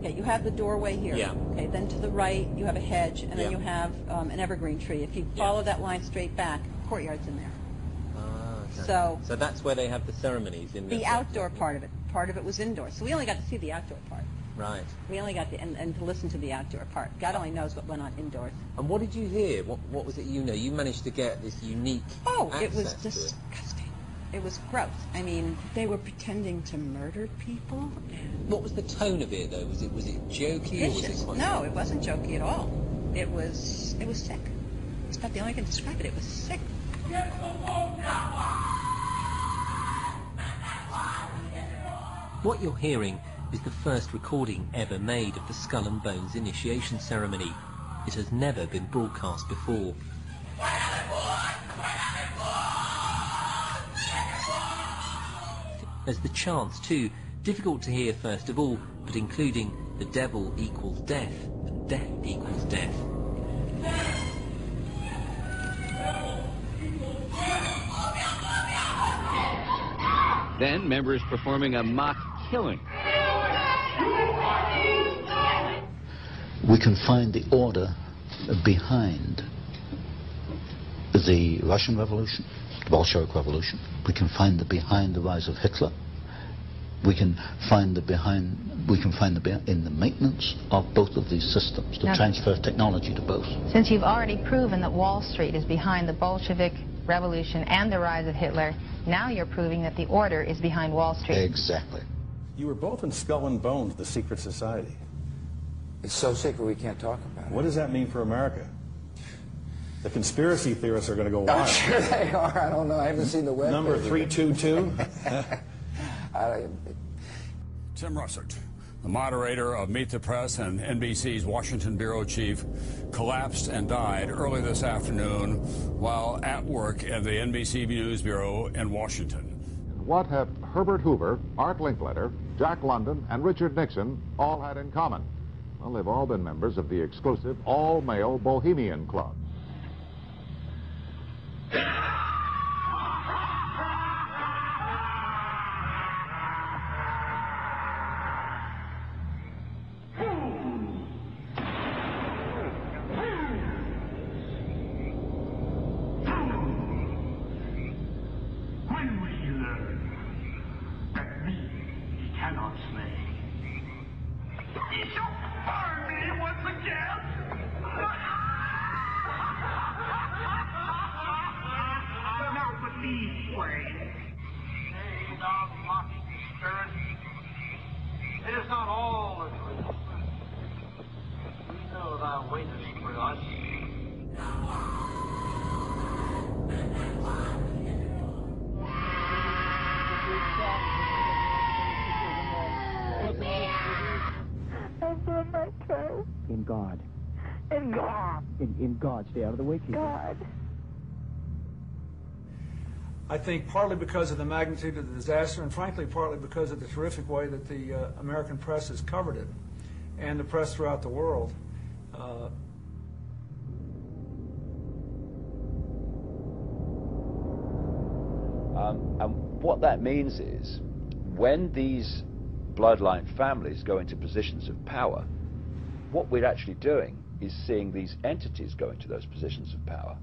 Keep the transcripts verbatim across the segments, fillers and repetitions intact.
Okay, you have the doorway here. Yeah. Okay, then to the right you have a hedge, and then Yeah. you have um, an evergreen tree. If you follow Yeah. that line straight back, courtyard's in there. Ah, okay. So, so that's where they have the ceremonies in the outdoor part of it. Part of it was indoor, so we only got to see the outdoor part. Right. We only got to, and, and to listen to the outdoor part. God only knows what went on indoors. And what did you hear? What, what was it you know? You managed to get this unique Oh, access it was to it. disgusting. It was gross. I mean, they were pretending to murder people. What was the tone of it, though? Was it was it jokey or was Vicious. it quite... No, it wasn't jokey at all. It was it was sick. It's about the only way I can describe it. It was sick. What you're hearing is the first recording ever made of the Skull and Bones initiation ceremony. It has never been broadcast before. There's the chants too, difficult to hear first of all, but including the devil equals death, and death equals death. Then members performing a mock killing. We can find the order behind the Russian Revolution, the Bolshevik Revolution. We can find the behind the rise of Hitler. We can find the behind. We can find the be in the maintenance of both of these systems, to now, transfer technology to both. Since you've already proven that Wall Street is behind the Bolshevik Revolution and the rise of Hitler, now you're proving that the order is behind Wall Street. Exactly. You were both in Skull and Bones, the secret society. It's so secret we can't talk about it. What does that mean for America? The conspiracy theorists are going to go wild. I'm sure they are. I don't know. I haven't seen the web. Number three two two. Tim Russert, the moderator of Meet the Press and N B C's Washington bureau chief, collapsed and died early this afternoon while at work at the N B C News Bureau in Washington. What have Herbert Hoover, Art Linkletter, Jack London, and Richard Nixon all had in common? Well, they've all been members of the exclusive all-male Bohemian Club. It is not all the truth. We know thou waitest for us. In God. In God. In, in God. Stay out of the way, Keith. God. I think partly because of the magnitude of the disaster, and frankly partly because of the terrific way that the uh, American press has covered it, and the press throughout the world. Uh, um, and what that means is, when these bloodline families go into positions of power, what we're actually doing is seeing these entities go into those positions of power.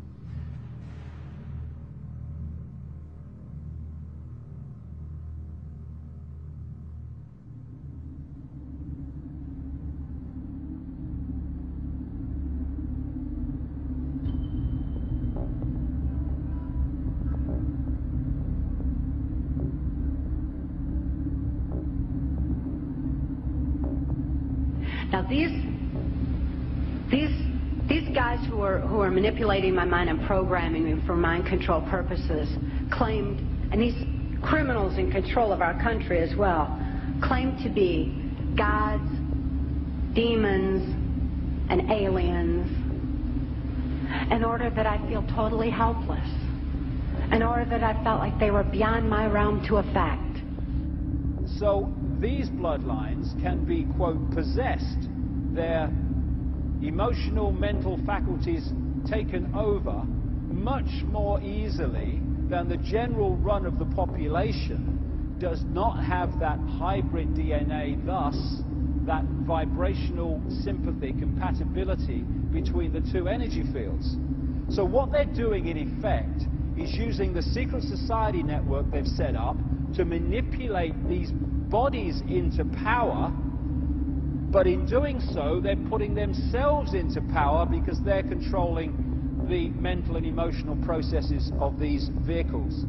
Now these, these, these guys who are, who are manipulating my mind and programming me for mind control purposes claimed, and these criminals in control of our country as well, claim to be gods, demons, and aliens, in order that I feel totally helpless, in order that I felt like they were beyond my realm to affect. So these bloodlines can be, quote, possessed, their emotional, mental faculties taken over much more easily than the general run of the population does not have that hybrid D N A, thus that vibrational sympathy, compatibility between the two energy fields. So what they're doing in effect is using the secret society network they've set up to manipulate these bodies into power, but in doing so they're putting themselves into power because they're controlling the mental and emotional processes of these vehicles.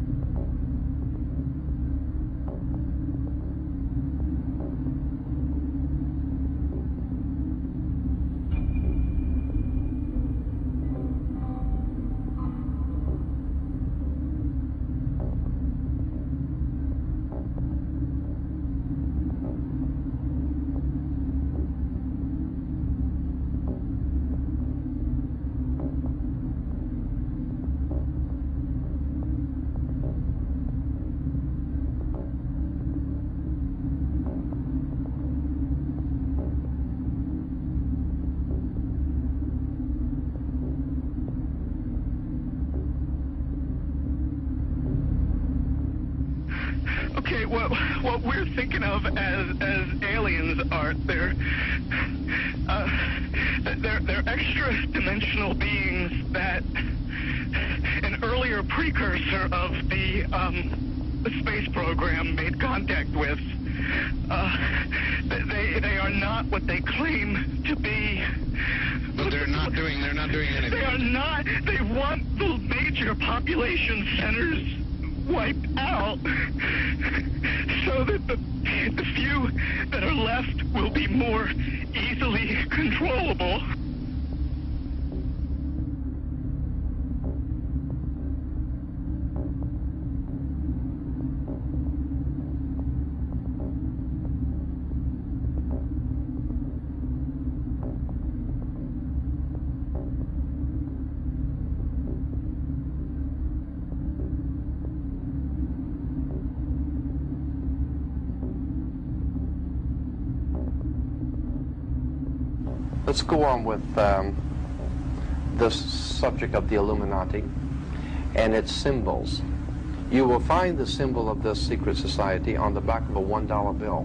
Okay, what what we're thinking of as as aliens are they're uh, they're they're extra dimensional beings that an earlier precursor of the um the space program made contact with. Uh, they they are not what they claim to be. But they're not doing they're not doing anything. They are not. They want the major population centers wiped out so that the, the few that are left will be more easily controllable. Let's go on with um, this subject of the Illuminati and its symbols. You will find the symbol of this secret society on the back of a one dollar bill.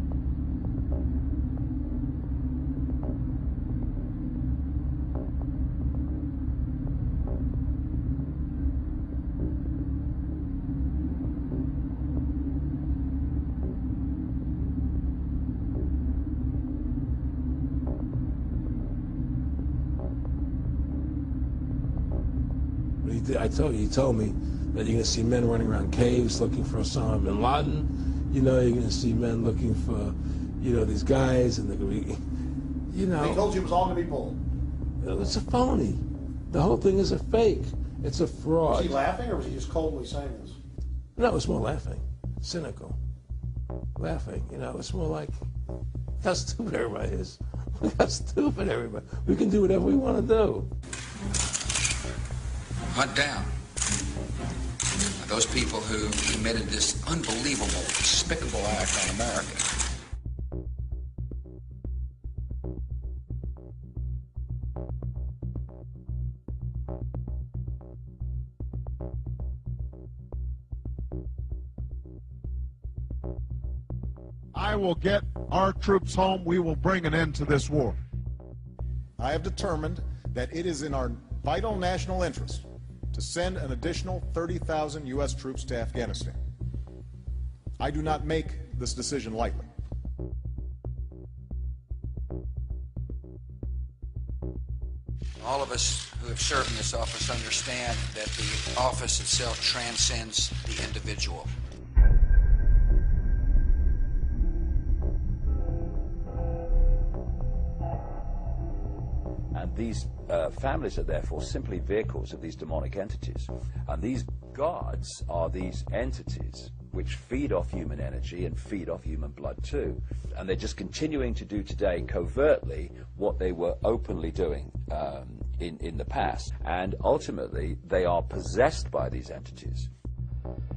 I told you, he told me that you're going to see men running around caves looking for Osama bin Laden. You know, you're going to see men looking for, you know, these guys, and they're going to be, you know. He told you it was all going to be bull. It's a phony. The whole thing is a fake. It's a fraud. Was he laughing, or was he just coldly saying this? No, it's more laughing. Cynical. Laughing, you know, it's more like, how stupid everybody is. Look how stupid everybody. We can do whatever we want to do. Hunt down those people who committed this unbelievable, despicable act on America. I will get our troops home. We will bring an end to this war. I have determined that it is in our vital national interest to send an additional thirty thousand U S troops to Afghanistan. I do not make this decision lightly. All of us who have served in this office understand that the office itself transcends the individual. And these uh, families are therefore simply vehicles of these demonic entities. And these gods are these entities which feed off human energy and feed off human blood too. And they're just continuing to do today covertly what they were openly doing um, in, in the past. And ultimately, they are possessed by these entities.